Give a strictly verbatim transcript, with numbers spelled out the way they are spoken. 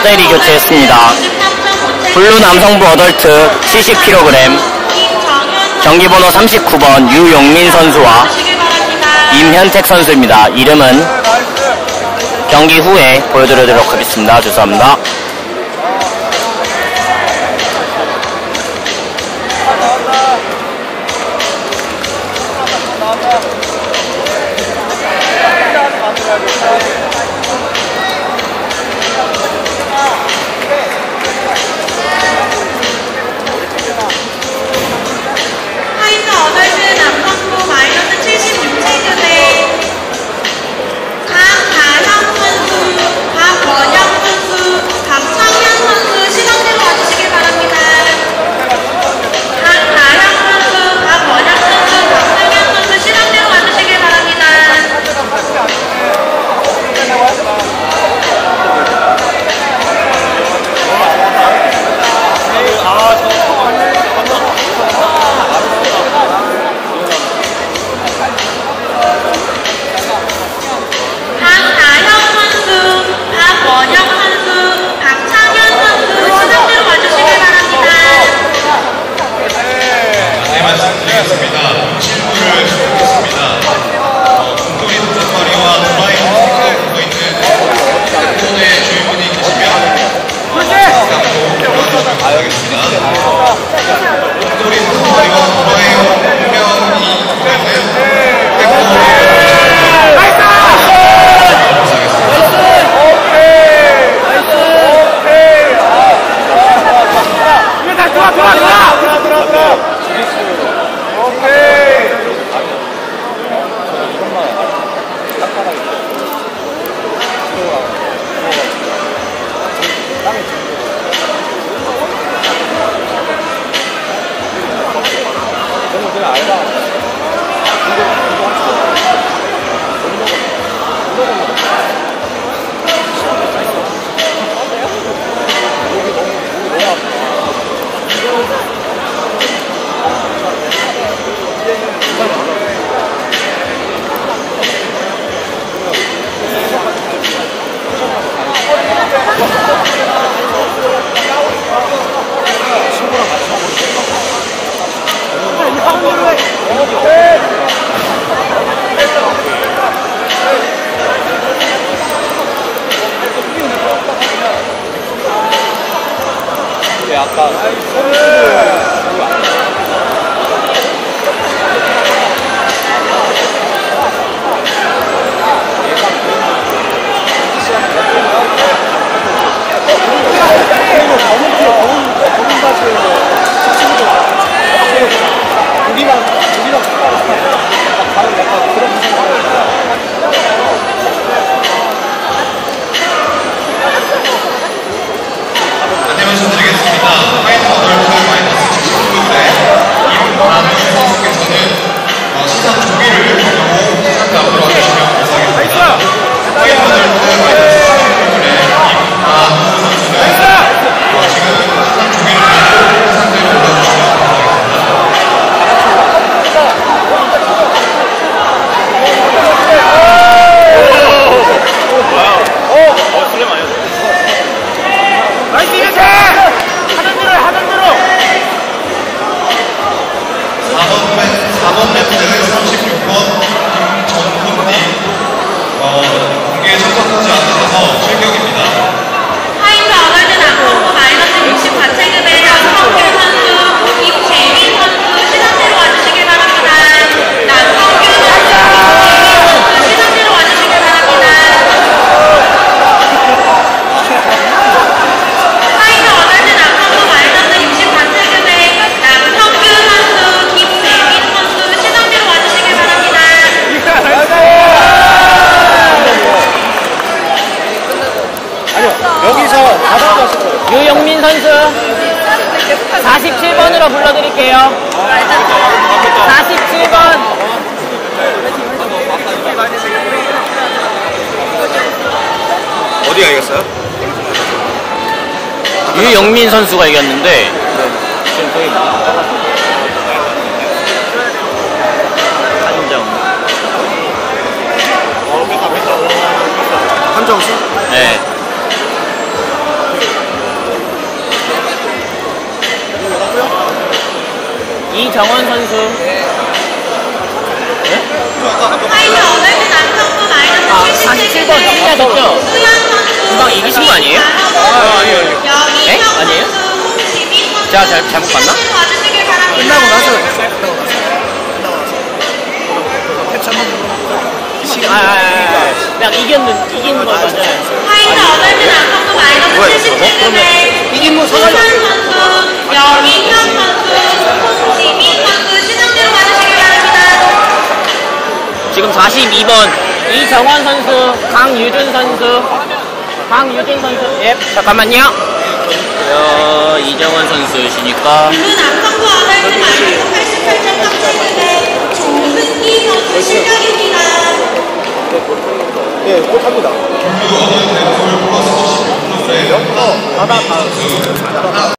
배터리 교체했습니다. 블루 남성부 어덜트 칠십 킬로그램 경기번호 삼십구 번 유용민 선수와 임현택 선수입니다. 이름은 경기 후에 보여드리도록 하겠습니다. 죄송합니다. 유용민 선수 사십칠 번으로 불러드릴게요. 사십칠 번. 어디가 이겼어요? 유영민 선수가 이겼는데 네. 지금 거의 한정 한정수? 네. 이정원 선수. 타이거 여덟 개 남성부 마이너스 아, 칠십칠 사십칠 번 승리하셨죠? 수현 선수 금방 이기신 거 아니에요? 아, 아니에요, 아니에요. 네? 여기정 아니에요? 선수, 홍지민 선수 제가 잘- 잘못 봤나? 시즌 와주시길 바랍니다. 끝나고 나서 끝나고 나서 끝나고 나서 캡처 한번 아, 아, 아, 아. 그냥 이겼는, 이기는 거 맞아요. 타이거 여덟 개 남성부 마이너스 칠십칠 금에 이긴 뭐 수현 서가지고 선수, 여기정 선수, 홍지민 선수 시즌대로 와주시길 바랍니다. 지금 사십이 번 이정원 선수, 강유준 선수, 강유준 선수. 예, 잠깐만요. 어, 이정원 선수시니까. 블루 남성부 여덟 개 마이너스 팔십팔 점 삼칠 금에 조승기 선수 실력입니다. 예, 꼭 합니다. 어, 하나 다.